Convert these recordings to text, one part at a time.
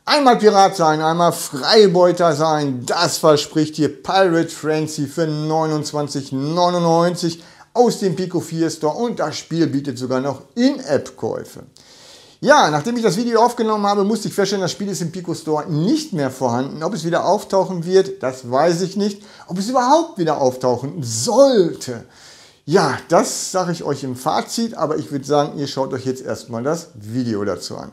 Einmal Pirat sein, einmal Freibeuter sein, das verspricht hier Pirate Frenzy für 29,99 aus dem Pico 4 Store und das Spiel bietet sogar noch In-App-Käufe. Ja, nachdem ich das Video aufgenommen habe, musste ich feststellen, das Spiel ist im Pico Store nicht mehr vorhanden. Ob es wieder auftauchen wird, das weiß ich nicht. Ob es überhaupt wieder auftauchen sollte, ja, das sage ich euch im Fazit, aber ich würde sagen, ihr schaut euch jetzt erstmal das Video dazu an.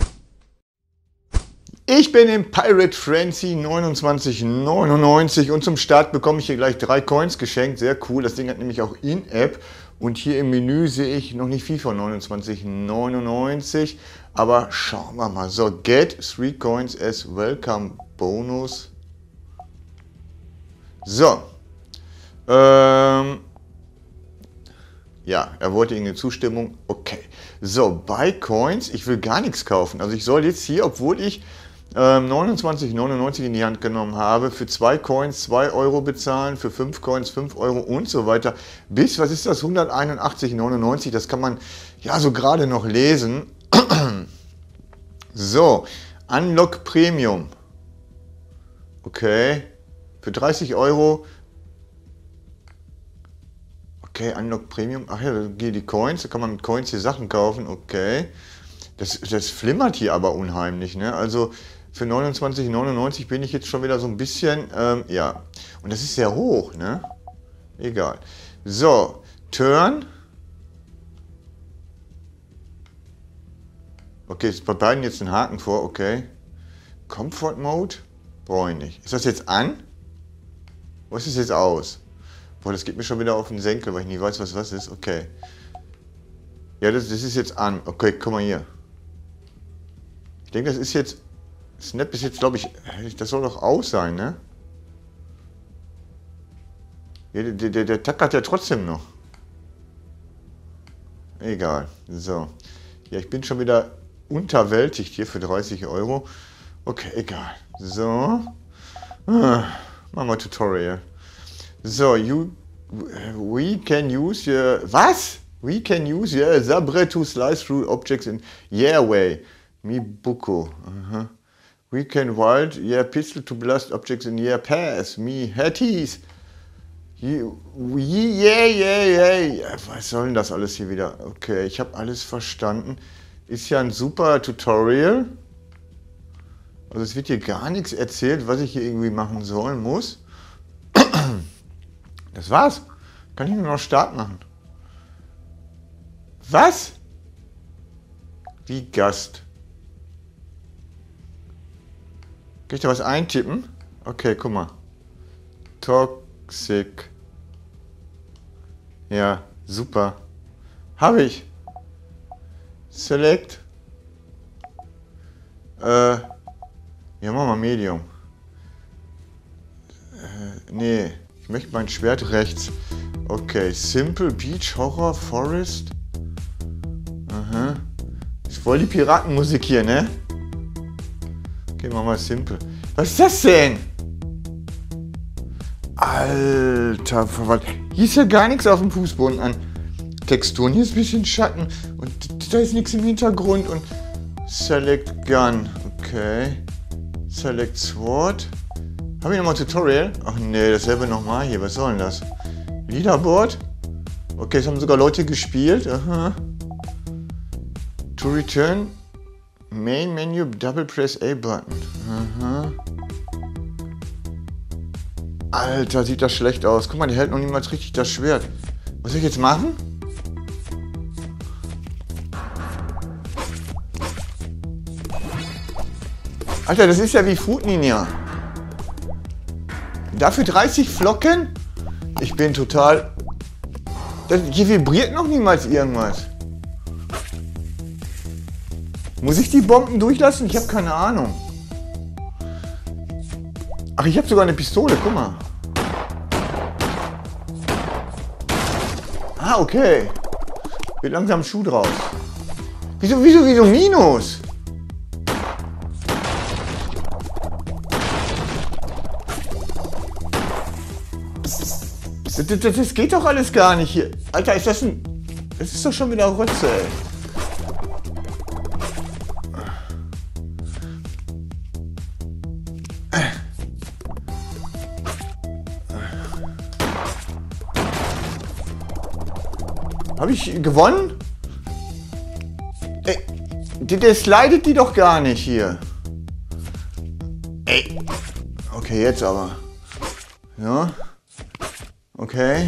Ich bin im Pirate Frenzy 29,99 und zum Start bekomme ich hier gleich 3 Coins geschenkt. Sehr cool, das Ding hat nämlich auch In-App und hier im Menü sehe ich noch nicht viel von 29,99, aber schauen wir mal. So, get 3 Coins as Welcome Bonus. So, ja, er wollte irgendeine Zustimmung. Okay, so, buy Coins. Ich will gar nichts kaufen. Also ich soll jetzt hier, obwohl ich 29,99 in die Hand genommen habe, für 2 Coins 2 Euro bezahlen, für 5 Coins 5 Euro und so weiter. Bis, was ist das, 181,99, das kann man ja so gerade noch lesen. So, Unlock Premium. Okay, für 30 Euro. Okay, Unlock Premium. Ach ja, da gehen die Coins, da kann man mit Coins hier Sachen kaufen. Okay, das flimmert hier aber unheimlich, ne? Also für 29,99 bin ich jetzt schon wieder so ein bisschen, ja. Und das ist sehr hoch, ne? Egal. So, Turn. Okay, ist bei beiden jetzt ein Haken vor, okay. Comfort Mode? Brauche ich nicht. Ist das jetzt an? Oder ist es jetzt aus? Boah, das geht mir schon wieder auf den Senkel, weil ich nicht weiß, was ist. Okay. Ja, das ist jetzt an. Okay, guck mal hier. Ich denke, das ist jetzt... Snap ist jetzt, glaube ich... Das soll doch aus sein, ne? Ja, der tackert ja trotzdem noch. Egal. So. Ja, ich bin schon wieder unterwältigt hier für 30 Euro. Okay, egal. So. Machen wir Tutorial. So, we can use your... Was? We can use your sabre to slice through objects in your way. Mi buko. We can wield your pistol to blast objects in your path. Mi hatties. Yeah. Was soll denn das alles hier wieder? Okay, ich habe alles verstanden. Ist ja ein super Tutorial. Also es wird hier gar nichts erzählt, was ich hier irgendwie machen sollen muss. Das war's. Kann ich nur noch Start machen. Was? Wie Gast. Kann ich da was eintippen? Okay, guck mal. Toxic. Ja, super. Habe ich. Select. Ja, machen wir Medium. Nee. Ich möchte mein Schwert rechts. Okay, Simple, Beach, Horror, Forest. Aha. Ist voll die Piratenmusik hier, ne? Okay, machen wir Simple. Was ist das denn? Alter Verwalt. Hier ist ja gar nichts auf dem Fußboden an Texturen. Hier ist ein bisschen Schatten. Und da ist nichts im Hintergrund. Und Select Gun. Okay. Select Sword. Habe ich nochmal Tutorial? Ach nee, dasselbe nochmal hier. Was soll denn das? Leaderboard? Okay, es haben sogar Leute gespielt. Aha. To return. Main Menu, Double Press A Button. Aha. Alter, sieht das schlecht aus. Guck mal, der hält noch niemals richtig das Schwert. Was soll ich jetzt machen? Alter, das ist ja wie Fruit Ninja. Dafür 30 Flocken? Ich bin total... Hier vibriert noch niemals irgendwas. Muss ich die Bomben durchlassen? Ich habe keine Ahnung. Ach, ich habe sogar eine Pistole, guck mal. Ah, okay. Wird langsam ein Schuh draus. Wieso Minus? Das geht doch alles gar nicht hier. Alter, ist das ein... Das ist doch schon wieder Rotze, ey. Habe ich gewonnen? Ey, der slidet die doch gar nicht hier. Ey. Okay, jetzt aber. Ja. Okay.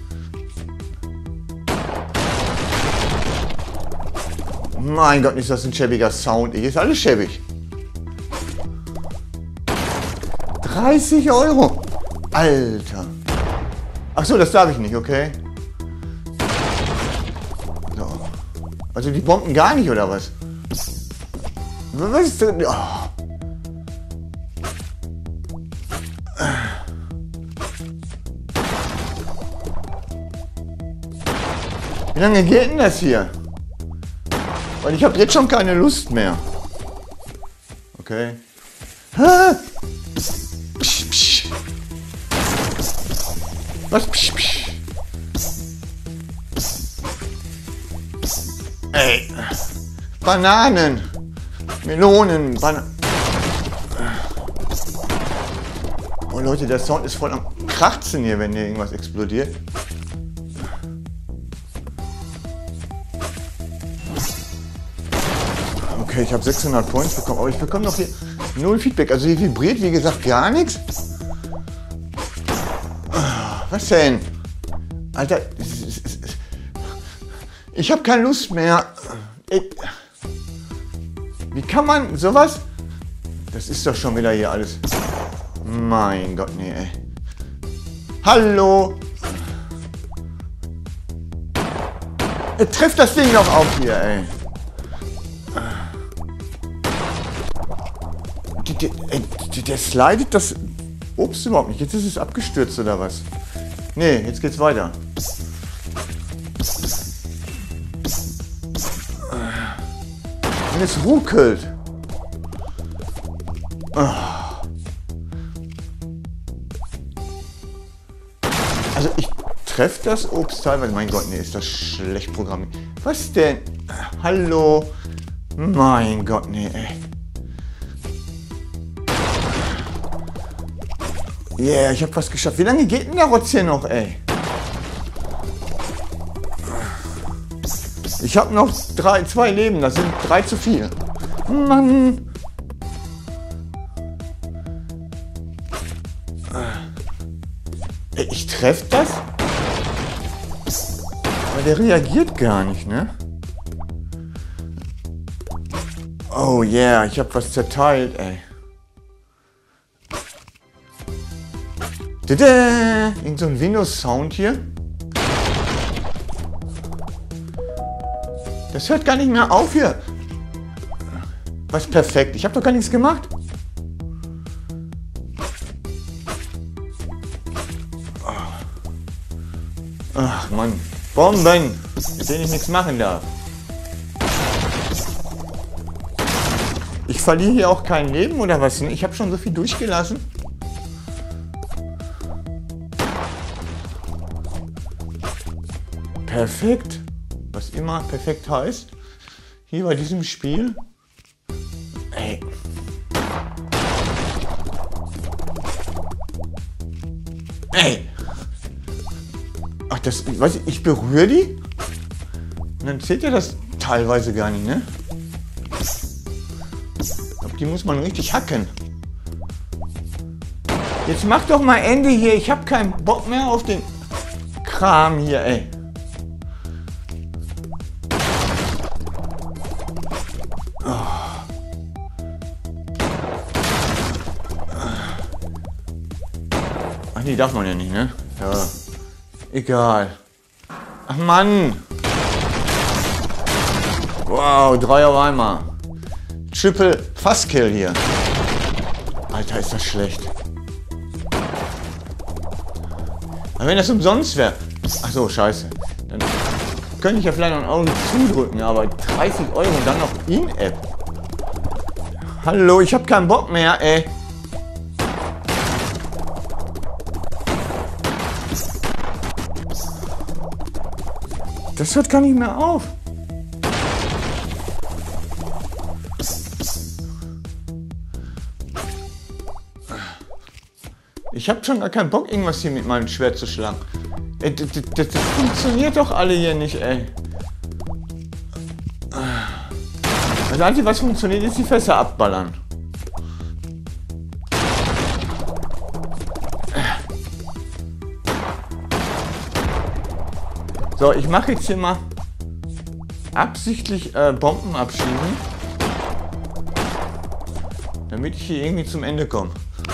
Mein Gott, ist das ein schäbiger Sound. Hier ist alles schäbig. 30 Euro. Alter. Ach so, das darf ich nicht, okay. So. Also die bomben gar nicht, oder was? Was ist denn? Oh. Wie lange geht denn das hier? Weil ich habe jetzt schon keine Lust mehr. Okay. Ah. Psch, psch. Was? Psch, psch. Ey. Bananen. Melonen. Oh Leute, der Sound ist voll am Kratzen hier, wenn hier irgendwas explodiert. Okay, ich habe 600 Points bekommen, aber ich bekomme noch hier 0 Feedback. Also hier vibriert, wie gesagt, gar nichts. Was denn? Alter, ich habe keine Lust mehr. Wie kann man sowas? Das ist doch schon wieder hier alles. Mein Gott, nee, ey. Hallo? Trifft das Ding noch auf hier, ey. Der slidet das Obst überhaupt nicht. Jetzt ist es abgestürzt oder was? Nee, jetzt geht's weiter. Und es ruckelt. Also ich treffe das Obst teilweise. Mein Gott, nee, ist das schlecht programmiert. Was denn? Hallo? Mein Gott, nee, ey. Yeah, ich habe was geschafft. Wie lange geht denn der Rotz hier noch, ey? Ich habe noch 2 Leben. Das sind 3 zu viel. Mann. Ey, ich treffe das? Aber der reagiert gar nicht, ne? Oh yeah, ich habe was zerteilt, ey. Irgend so ein Windows-Sound hier. Das hört gar nicht mehr auf hier. Was perfekt. Ich habe doch gar nichts gemacht. Ach Mann. Bomben, mit denen ich nichts machen darf. Ich verliere hier auch kein Leben oder was? Ich habe schon so viel durchgelassen. Perfekt, was immer perfekt heißt, hier bei diesem Spiel. Ey. Ey. Ach, das, weiß ich berühre die und dann zählt ja das teilweise gar nicht, ne? Aber die muss man richtig hacken. Jetzt mach doch mal Ende hier, ich habe keinen Bock mehr auf den Kram hier, ey. Ach nee, darf man ja nicht, ne? Ja. Egal. Ach Mann. Wow, 3 auf einmal. Triple Fastkill hier. Alter, ist das schlecht. Aber wenn das umsonst wäre. Ach so, scheiße. Dann könnte ich ja vielleicht noch ein Auge zudrücken, aber 30 Euro und dann noch In-App. Hallo, ich habe keinen Bock mehr, ey. Das hört gar nicht mehr auf. Ich habe schon gar keinen Bock, irgendwas hier mit meinem Schwert zu schlagen. Das funktioniert doch alle hier nicht, ey. Das Einzige, was funktioniert, ist die Fässer abballern. So, ich mache jetzt hier mal absichtlich Bomben abschieben, damit ich hier irgendwie zum Ende komme.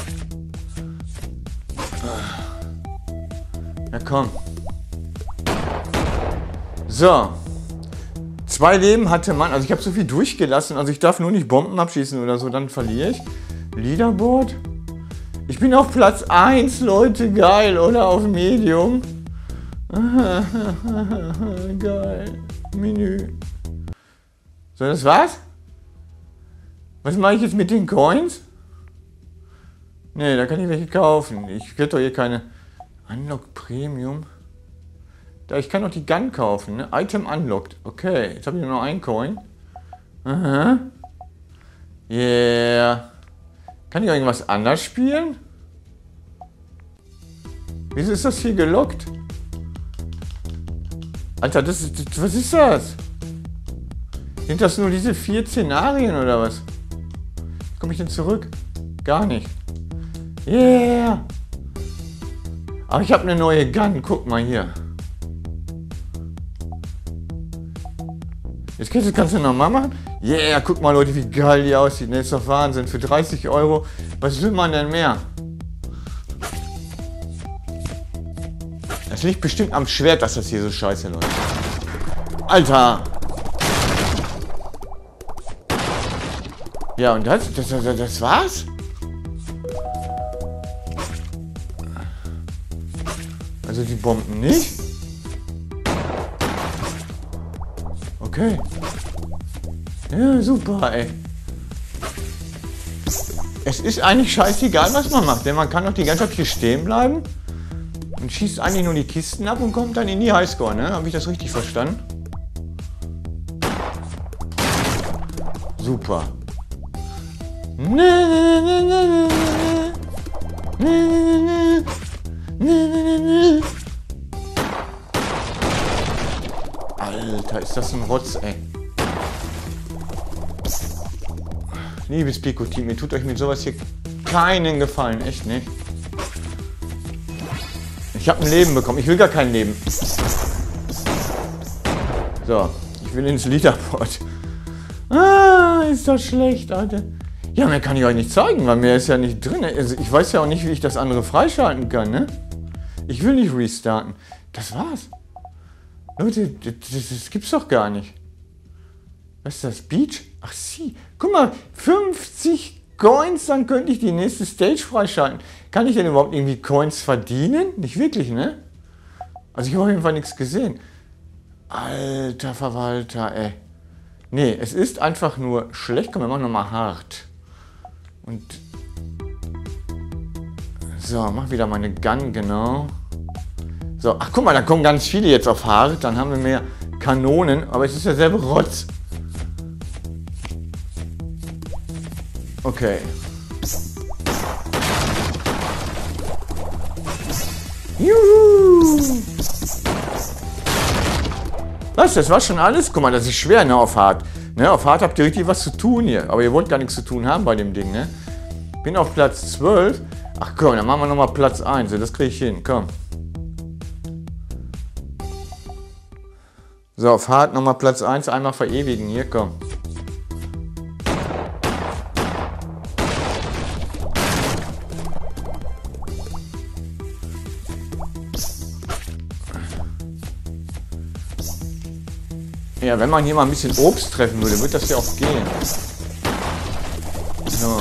Ja, komm. So. 2 Leben hatte man. Also ich habe so viel durchgelassen. Also ich darf nur nicht Bomben abschießen oder so, dann verliere ich. Leaderboard. Ich bin auf Platz 1, Leute. Geil, oder? Auf Medium. Geil. Menü. So, das war's? Was mache ich jetzt mit den Coins? Ne, da kann ich welche kaufen. Ich kriege doch hier keine... Unlock Premium. Da, ich kann noch die Gun kaufen, ne? Item unlocked. Okay, jetzt habe ich nur noch 1 Coin. Aha. Yeah. Kann ich irgendwas anders spielen? Wieso ist das hier gelockt? Alter, was ist das? Sind das nur diese 4 Szenarien oder was? Wie komme ich denn zurück? Gar nicht. Yeah. Aber ich habe eine neue Gun. Guck mal hier. Jetzt kannst du nochmal machen? Yeah, guck mal Leute, wie geil die aussieht. Das ist doch Wahnsinn. Für 30 Euro. Was will man denn mehr? Das liegt bestimmt am Schwert, dass das hier so scheiße läuft. Alter! Ja, und das war's? Also die Bomben nicht? Okay. Ja, super, ey. Es ist eigentlich scheißegal, was man macht, denn man kann doch die ganze Zeit hier stehen bleiben und schießt eigentlich nur die Kisten ab und kommt dann in die Highscore, ne? Habe ich das richtig verstanden? Super. Alter, ist das ein Rotz, ey. Liebes Pico-Team, ihr tut euch mit sowas hier keinen Gefallen, echt nicht. Ich habe ein Leben bekommen, ich will gar kein Leben. So, ich will ins Leaderboard. Ah, ist das schlecht, Alter. Ja, mehr kann ich euch nicht zeigen, weil mehr ist ja nicht drin. Also ich weiß ja auch nicht, wie ich das andere freischalten kann, ne? Ich will nicht restarten. Das war's. Leute, das gibt's doch gar nicht. Was ist das? Beach? Ach sie. Guck mal, 50 Coins, dann könnte ich die nächste Stage freischalten. Kann ich denn überhaupt irgendwie Coins verdienen? Nicht wirklich, ne? Also ich habe auf jeden Fall nichts gesehen. Alter Verwalter, ey. Nee, es ist einfach nur schlecht. Komm, wir machen nochmal hart. Und... So, mach wieder meine Gun, genau. So, ach guck mal, da kommen ganz viele jetzt auf hart. Dann haben wir mehr Kanonen, aber es ist derselbe Rotz. Okay. Juhu! Was, das war schon alles? Guck mal, das ist schwer, ne, auf hart. Ne, auf hart habt ihr richtig was zu tun hier. Aber ihr wollt gar nichts zu tun haben bei dem Ding, ne? Bin auf Platz 12. Ach komm, dann machen wir nochmal Platz 1. Das kriege ich hin, komm. So, auf hart nochmal Platz 1 einmal verewigen. Hier, komm. Ja, wenn man hier mal ein bisschen Obst treffen würde, wird das ja auch gehen. So.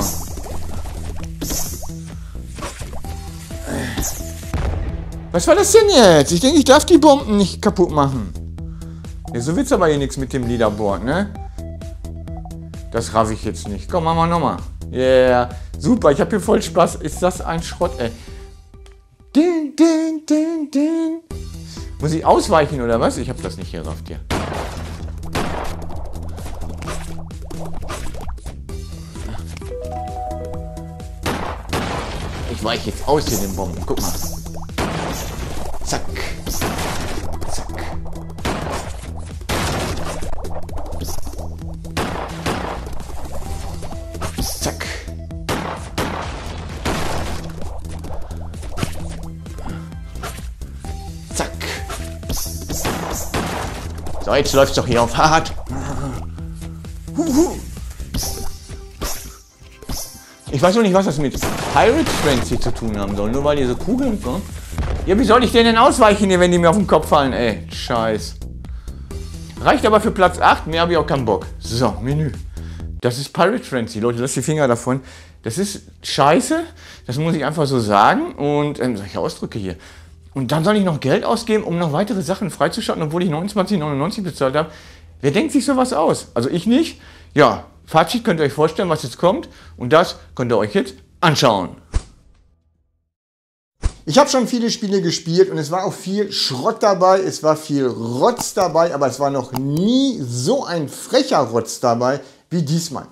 Was war das denn jetzt? Ich denke, ich darf die Bomben nicht kaputt machen. Ja, so wird's aber hier nichts mit dem Leaderboard, ne? Das raff ich jetzt nicht. Komm, machen wir nochmal. Yeah, super, ich habe hier voll Spaß. Ist das ein Schrott, ey. Ding, ding, ding, ding. Muss ich ausweichen oder was? Ich habe das nicht gerafft hier. Ich weiche jetzt aus hier den Bomben. Guck mal. Zack. So, jetzt läuft's doch hier auf hart. Ich weiß noch nicht, was das mit Pirate Frenzy zu tun haben soll, nur weil diese Kugeln kommen. Ja, wie soll ich denen denn ausweichen hier, wenn die mir auf den Kopf fallen? Ey, scheiß. Reicht aber für Platz 8, mehr habe ich auch keinen Bock. So, Menü. Das ist Pirate Frenzy, Leute, lasst die Finger davon. Das ist scheiße, das muss ich einfach so sagen. Und, solche Ausdrücke hier. Und dann soll ich noch Geld ausgeben, um noch weitere Sachen freizuschalten, obwohl ich 29,99 bezahlt habe. Wer denkt sich sowas aus? Also ich nicht. Ja, Fazit könnt ihr euch vorstellen, was jetzt kommt. Und das könnt ihr euch jetzt anschauen. Ich habe schon viele Spiele gespielt und es war auch viel Schrott dabei, es war viel Rotz dabei, aber es war noch nie so ein frecher Rotz dabei wie diesmal.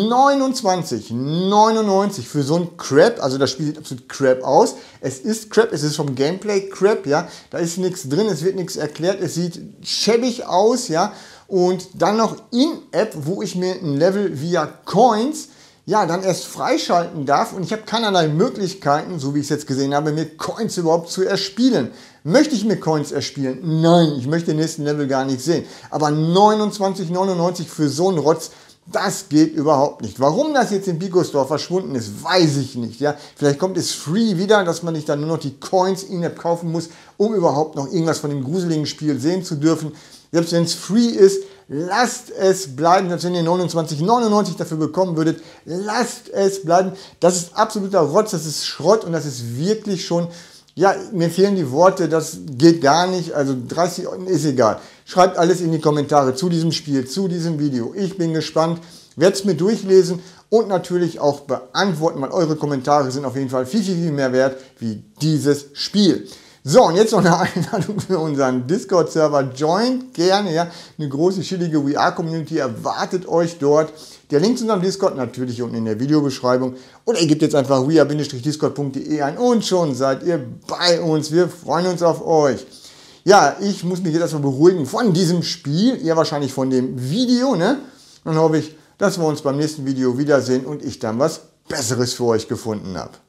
29,99 für so ein Crap, also das Spiel sieht absolut Crap aus. Es ist Crap, es ist vom Gameplay Crap, ja. Da ist nichts drin, es wird nichts erklärt, es sieht schäbig aus, ja. Und dann noch In-App, wo ich mir ein Level via Coins ja, dann erst freischalten darf und ich habe keinerlei Möglichkeiten, so wie ich es jetzt gesehen habe, mir Coins überhaupt zu erspielen. Möchte ich mir Coins erspielen? Nein, ich möchte den nächsten Level gar nicht sehen. Aber 29,99 für so einen Rotz, das geht überhaupt nicht. Warum das jetzt im Pico Store verschwunden ist, weiß ich nicht. Ja? Vielleicht kommt es free wieder, dass man nicht dann nur noch die Coins in-app kaufen muss, um überhaupt noch irgendwas von dem gruseligen Spiel sehen zu dürfen. Selbst wenn es free ist, lasst es bleiben. Selbst wenn ihr 29,99 dafür bekommen würdet, lasst es bleiben. Das ist absoluter Rotz, das ist Schrott und das ist wirklich schon, ja, mir fehlen die Worte, das geht gar nicht. Also 30 Euro ist egal. Schreibt alles in die Kommentare zu diesem Spiel, zu diesem Video. Ich bin gespannt, werde es mir durchlesen und natürlich auch beantworten, weil eure Kommentare sind auf jeden Fall viel, viel, viel mehr wert wie dieses Spiel. So, und jetzt noch eine Einladung für unseren Discord-Server. Joint gerne, ja. Eine große, chillige VR-Community erwartet euch dort. Der Link zu unserem Discord natürlich unten in der Videobeschreibung. Oder ihr gebt jetzt einfach vr-discord.de ein und schon seid ihr bei uns. Wir freuen uns auf euch. Ja, ich muss mich jetzt erstmal beruhigen von diesem Spiel. Ihr wahrscheinlich von dem Video, ne? Dann hoffe ich, dass wir uns beim nächsten Video wiedersehen und ich dann was Besseres für euch gefunden habe.